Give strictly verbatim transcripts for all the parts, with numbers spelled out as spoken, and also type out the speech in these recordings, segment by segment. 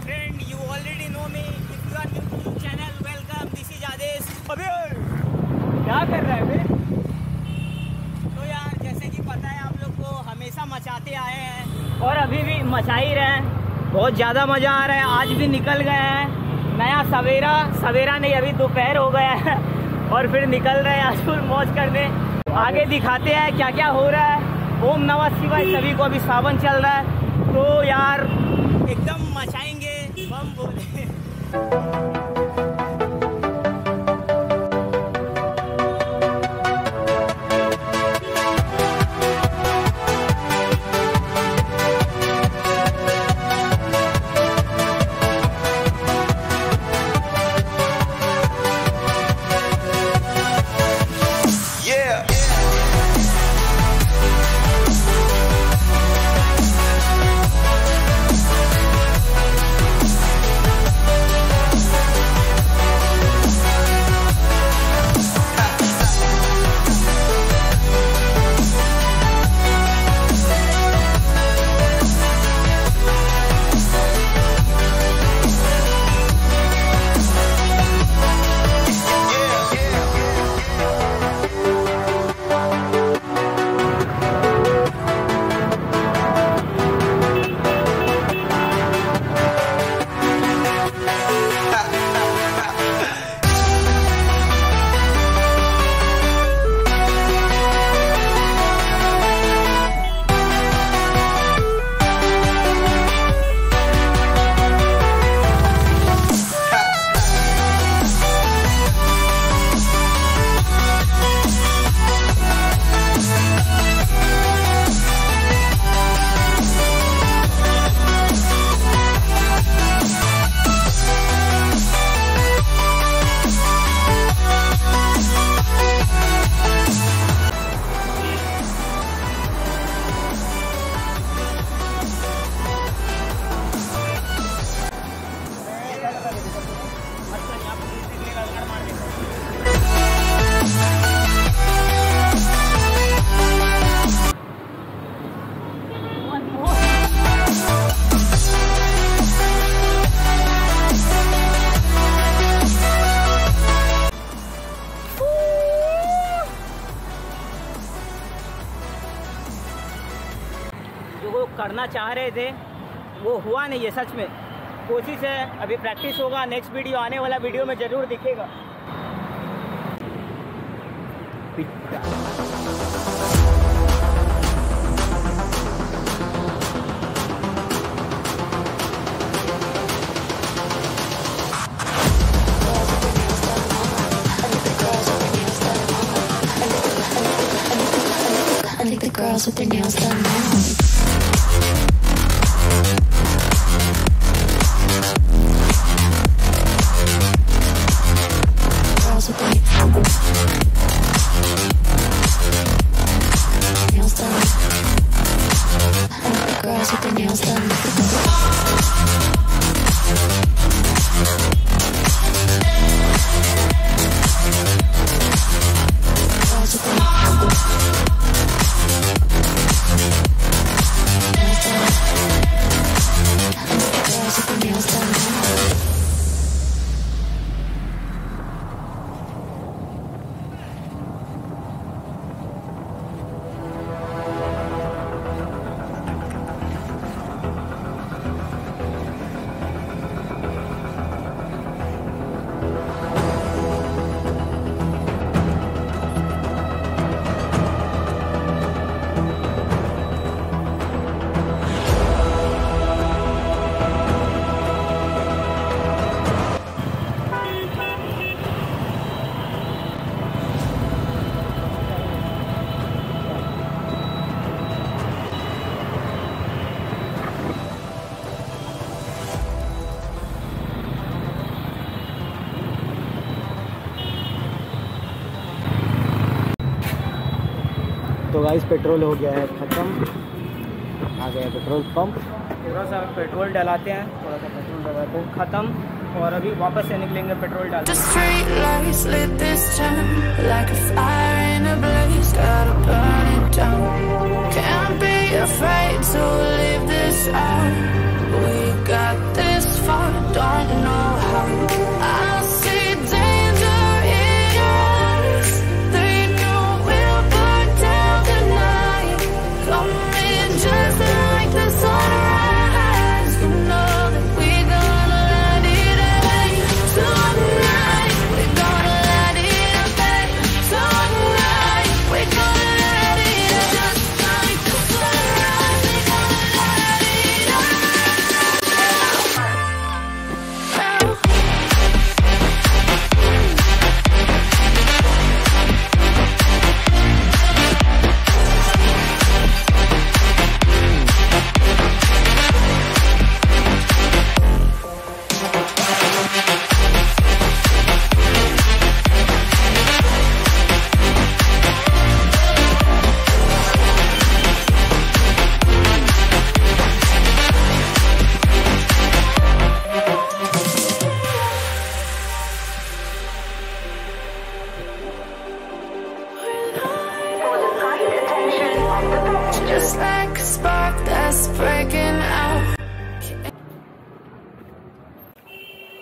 friend, you already know me. If you are new to the channel, welcome. This is Adesh. अबे क्या कर रहा है बे? तो यार जैसे कि पता है आप लोग को, हमेशा मचाते आए हैं और अभी भी मचा ही रहे हैं। बहुत ज़्यादा मज़ा आ रहा है। आज भी निकल गए हैं नया सवेरा सवेरा नहीं, अभी दोपहर हो गया है और फिर निकल रहे हैं आज फुल मौज करने। आगे दिखाते हैं क्या क्या हो रहा है। ओम नमः शिवाय। सभी को अभी सावन चल रहा है तो यार एकदम मचाएंगे, बम बोले। जो करना चाह रहे थे वो हुआ नहीं है। सच में कोशिश है, अभी प्रैक्टिस होगा। नेक्स्ट वीडियो आने वाला वीडियो में ज़रूर दिखेगा। I think the girls with their nails done now. तो गाइस पेट्रोल हो गया है ख़त्म। आ गया पेट्रोल पंप। थोड़ा सा पेट्रोल डलाते हैं, थोड़ा सा पेट्रोल डलाते हैं, ख़त्म। और अभी वापस से निकलेंगे पेट्रोल डाल। Can't be afraid to leave this out. We got this far.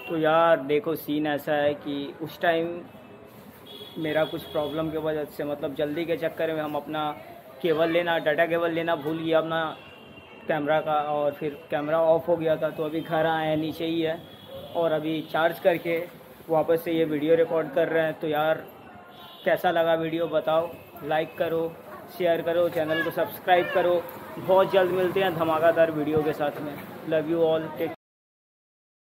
तो यार देखो सीन ऐसा है कि उस टाइम मेरा कुछ प्रॉब्लम की वजह से, मतलब जल्दी के चक्कर में हम अपना केबल लेना, डाटा केबल लेना भूल गया अपना कैमरा का, और फिर कैमरा ऑफ हो गया था। तो अभी घर आए हैं, नीचे ही है, और अभी चार्ज करके वापस से ये वीडियो रिकॉर्ड कर रहे हैं। तो यार कैसा लगा वीडियो बताओ, लाइक करो, शेयर करो, चैनल को सब्सक्राइब करो। बहुत जल्द मिलते हैं धमाकेदार वीडियो के साथ में। Love you all, take